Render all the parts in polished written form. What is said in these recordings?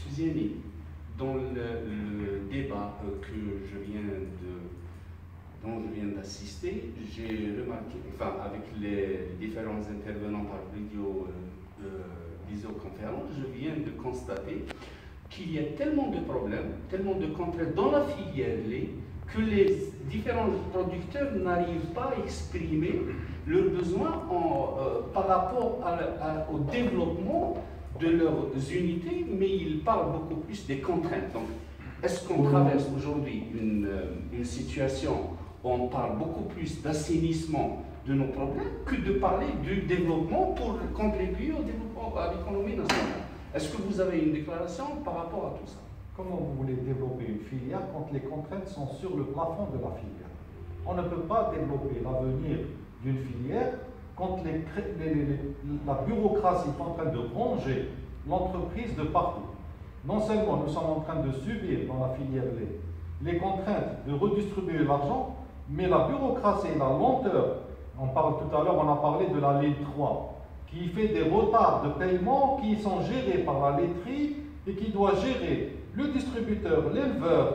Fusiani, dans le débat dont je viens d'assister, j'ai remarqué, enfin avec les différents intervenants par visioconférence, je viens de constater qu'il y a tellement de problèmes, tellement de contraintes dans la filière lait que les différents producteurs n'arrivent pas à exprimer leurs besoins par rapport au développement de leurs unités, mais ils parlent beaucoup plus des contraintes. Donc, est-ce qu'on traverse aujourd'hui une situation où on parle beaucoup plus d'assainissement de nos problèmes que de parler du développement pour contribuer au développement à l'économie nationale? Est-ce que vous avez une déclaration par rapport à tout ça? Comment vous voulez développer une filière quand les contraintes sont sur le plafond de la filière? On ne peut pas développer l'avenir d'une filière quand la bureaucratie est en train de ronger l'entreprise de partout. Non seulement nous sommes en train de subir dans la filière lait les contraintes de redistribuer l'argent, mais la bureaucratie et la lenteur, on a parlé de la ligne 3, qui fait des retards de paiement qui sont gérés par la laiterie et qui doit gérer le distributeur, l'éleveur,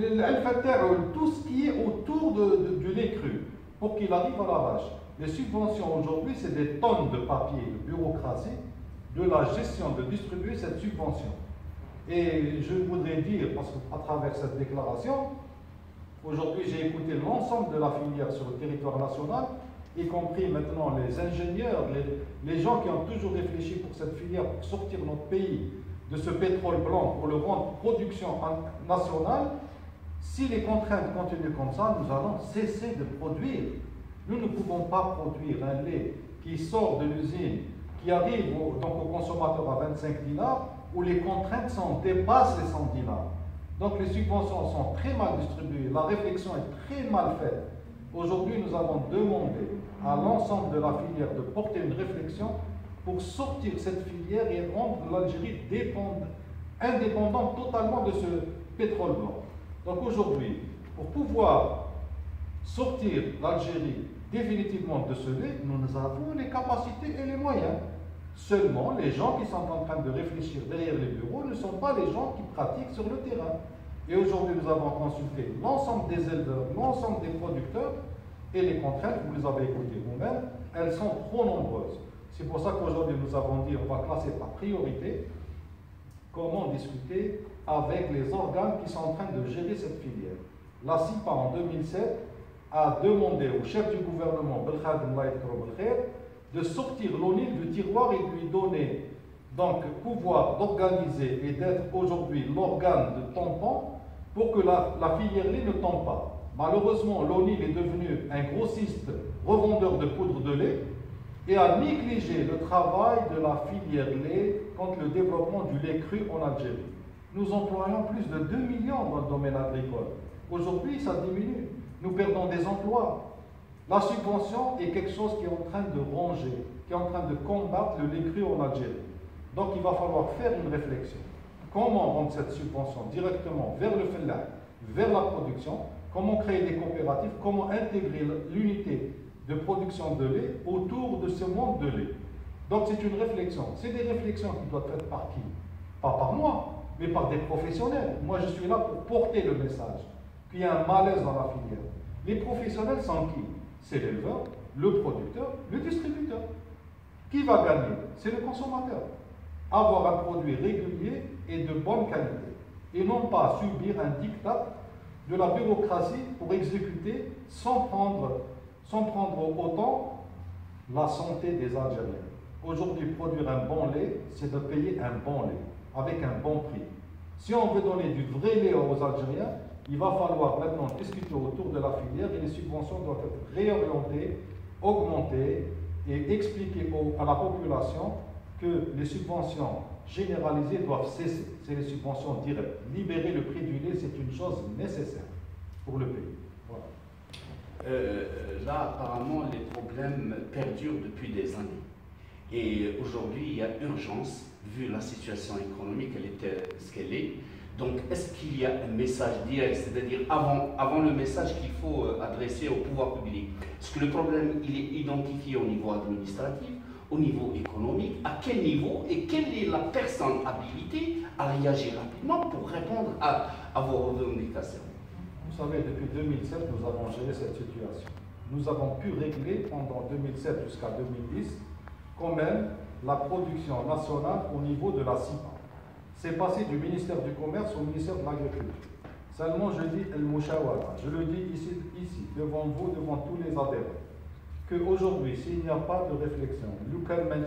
tout ce qui est autour du lait cru pour qu'il arrive à la vache. Les subventions aujourd'hui, c'est des tonnes de papier, de bureaucratie, de la gestion de distribuer cette subvention. Et je voudrais dire, parce qu'à travers cette déclaration, aujourd'hui j'ai écouté l'ensemble de la filière sur le territoire national, y compris maintenant les ingénieurs, les gens qui ont toujours réfléchi pour cette filière, pour sortir notre pays de ce pétrole blanc, pour le rendre production nationale. Si les contraintes continuent comme ça, nous allons cesser de produire. Nous ne pouvons pas produire un lait qui sort de l'usine, qui arrive donc au consommateur à 25 dinars, où les contraintes dépassent les 100 dinars. Donc les subventions sont très mal distribuées, la réflexion est très mal faite. Aujourd'hui, nous avons demandé à l'ensemble de la filière de porter une réflexion pour sortir cette filière et rendre l'Algérie indépendante totalement de ce pétrole blanc. Donc aujourd'hui, pour pouvoir sortir l'Algérie définitivement de ce lait, nous avons les capacités et les moyens. Seulement, les gens qui sont en train de réfléchir derrière les bureaux ne sont pas les gens qui pratiquent sur le terrain. Et aujourd'hui, nous avons consulté l'ensemble des éleveurs, l'ensemble des producteurs, et les contraintes, vous les avez écoutées vous-même, elles sont trop nombreuses. C'est pour ça qu'aujourd'hui, nous avons dit on va classer par priorité comment discuter avec les organes qui sont en train de gérer cette filière. La CIPA, en 2007, a demandé au chef du gouvernement, de sortir l'ONIL du tiroir et de lui donner donc pouvoir d'organiser et d'être aujourd'hui l'organe de tampon pour que la filière lait ne tombe pas. Malheureusement, l'ONIL est devenu un grossiste revendeur de poudre de lait et a négligé le travail de la filière lait contre le développement du lait cru en Algérie. Nous employons plus de 2 millions dans le domaine agricole. Aujourd'hui, ça diminue. Nous perdons des emplois. La subvention est quelque chose qui est en train de ronger, qui est en train de combattre le lait cru en Algérie. Donc il va falloir faire une réflexion. Comment rendre cette subvention directement vers le fellah, vers la production, comment créer des coopératives, comment intégrer l'unité de production de lait autour de ce monde de lait. Donc c'est une réflexion. C'est des réflexions qui doivent être par qui? Pas par moi, mais par des professionnels. Moi je suis là pour porter le message qu'il y a un malaise dans la filière. Les professionnels sont qui? C'est l'éleveur, le producteur, le distributeur. Qui va gagner? C'est le consommateur. Avoir un produit régulier et de bonne qualité. Et non pas subir un diktat de la bureaucratie pour exécuter sans prendre autant la santé des Algériens. Aujourd'hui, produire un bon lait, c'est de payer un bon lait, avec un bon prix. Si on veut donner du vrai lait aux Algériens, il va falloir maintenant discuter autour de la filière et les subventions doivent être réorientées, augmentées et expliquer à la population que les subventions généralisées doivent cesser. C'est les subventions directes. Libérer le prix du lait, c'est une chose nécessaire pour le pays. Voilà. Là, apparemment, les problèmes perdurent depuis des années. Et aujourd'hui, il y a urgence, vu la situation économique, elle était ce qu'elle est. Donc, est-ce qu'il y a un message direct, c'est-à-dire avant le message qu'il faut adresser au pouvoir public? Est-ce que le problème il est identifié au niveau administratif au niveau économique, à quel niveau et quelle est la personne habilitée à réagir rapidement pour répondre à vos revendications? Vous savez, depuis 2007, nous avons géré cette situation. Nous avons pu régler pendant 2007 jusqu'à 2010 quand même la production nationale au niveau de la CIPA. C'est passé du ministère du Commerce au ministère de l'Agriculture. Seulement, je dis je le dis ici, devant vous, devant tous les adhérents, qu'aujourd'hui, s'il n'y a pas de réflexion, on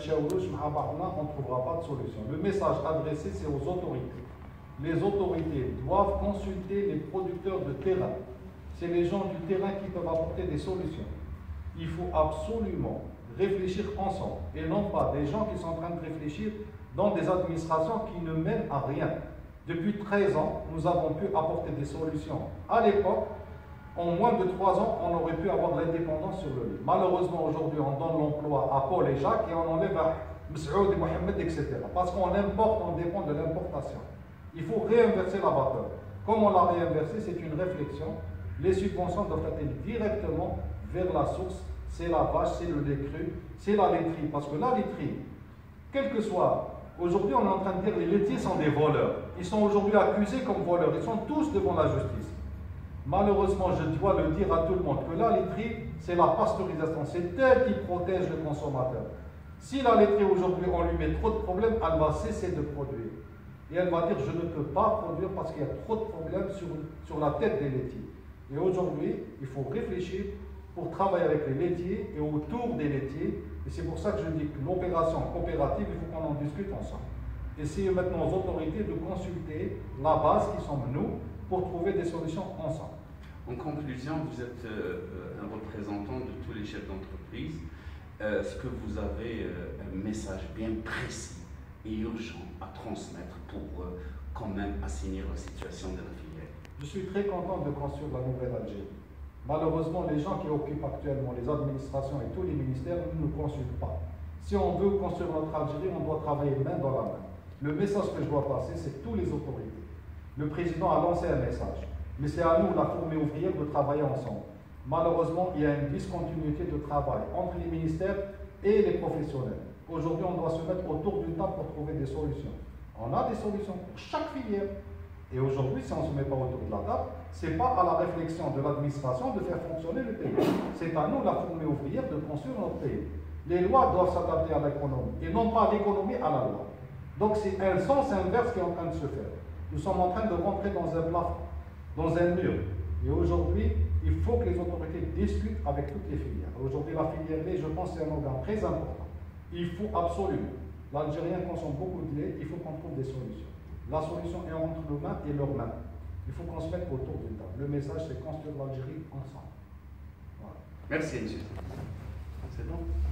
ne trouvera pas de solution. Le message adressé, c'est aux autorités. Les autorités doivent consulter les producteurs de terrain. C'est les gens du terrain qui peuvent apporter des solutions. Il faut absolument réfléchir ensemble et non pas des gens qui sont en train de réfléchir dans des administrations qui ne mènent à rien. Depuis 13 ans, nous avons pu apporter des solutions. À l'époque, en moins de 3 ans, on aurait pu avoir l'indépendance sur le lait. Malheureusement, aujourd'hui, on donne l'emploi à Paul et Jacques et on enlève à Msaoud et Mohamed, etc. Parce qu'on importe, on dépend de l'importation. Il faut réinverser la vapeur. Comme on l'a réinversé, c'est une réflexion. Les subventions doivent être directement vers la source. C'est la vache, c'est le lait cru, c'est la laiterie. Parce que la laiterie, quel que soit, aujourd'hui on est en train de dire que les laitiers sont des voleurs. Ils sont aujourd'hui accusés comme voleurs. Ils sont tous devant la justice. Malheureusement, je dois le dire à tout le monde, que la laiterie, c'est la pasteurisation. C'est elle qui protège le consommateur. Si la laiterie aujourd'hui, on lui met trop de problèmes, elle va cesser de produire. Et elle va dire, je ne peux pas produire parce qu'il y a trop de problèmes sur la tête des laitiers. Et aujourd'hui, il faut réfléchir pour travailler avec les laitiers et autour des laitiers. Et c'est pour ça que je dis que l'opération coopérative, il faut qu'on en discute ensemble. Essayez maintenant aux autorités de consulter la base qui sommes nous pour trouver des solutions ensemble. En conclusion, vous êtes un représentant de tous les chefs d'entreprise. Est-ce que vous avez un message bien précis et urgent à transmettre pour quand même assainir la situation de la filière? Je suis très content de construire la nouvelle Algérie. Malheureusement, les gens qui occupent actuellement les administrations et tous les ministères ne nous consultent pas. Si on veut construire notre Algérie, on doit travailler main dans la main. Le message que je dois passer, c'est tous les autorités. Le président a lancé un message, mais c'est à nous, la fourmi ouvrière, de travailler ensemble. Malheureusement, il y a une discontinuité de travail entre les ministères et les professionnels. Aujourd'hui, on doit se mettre autour d'une table pour trouver des solutions. On a des solutions pour chaque filière. Et aujourd'hui, si on ne se met pas autour de la table, ce n'est pas à la réflexion de l'administration de faire fonctionner le pays. C'est à nous, la fourmi ouvrière, de construire notre pays. Les lois doivent s'adapter à l'économie et non pas l'économie à la loi. Donc c'est un sens inverse qui est en train de se faire. Nous sommes en train de rentrer dans un plafond, dans un mur. Et aujourd'hui, il faut que les autorités discutent avec toutes les filières. Aujourd'hui, la filière lait, je pense, c'est un organe très important. Il faut absolument. L'Algérien consomme beaucoup de lait, il faut qu'on trouve des solutions. La solution est entre nos mains et leurs mains. Il faut qu'on se mette autour d'une table. Le message, c'est construire l'Algérie ensemble. Voilà. Merci, monsieur. C'est bon?